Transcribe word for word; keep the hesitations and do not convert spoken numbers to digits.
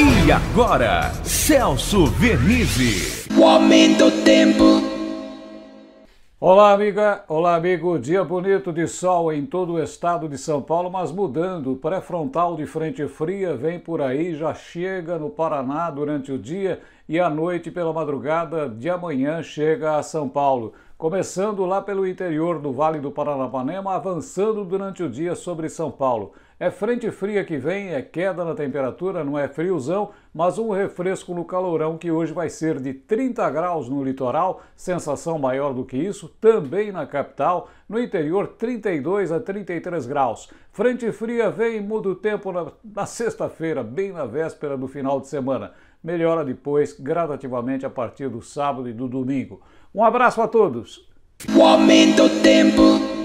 E agora, Celso Vernizzi. O aumento do tempo. Olá, amiga. Olá, amigo. Dia bonito de sol em todo o estado de São Paulo, mas mudando. Pré-frontal de frente fria vem por aí, já chega no Paraná durante o dia e à noite pela madrugada de amanhã chega a São Paulo. Começando lá pelo interior do Vale do Paranapanema, avançando durante o dia sobre São Paulo. É frente fria que vem, é queda na temperatura, não é friozão, mas um refresco no calorão que hoje vai ser de trinta graus no litoral, sensação maior do que isso, também na capital, no interior trinta e dois a trinta e três graus. Frente fria vem e muda o tempo na, na sexta-feira, bem na véspera do final de semana. Melhora depois, gradativamente, a partir do sábado e do domingo. Um abraço a todos! O aumento do tempo.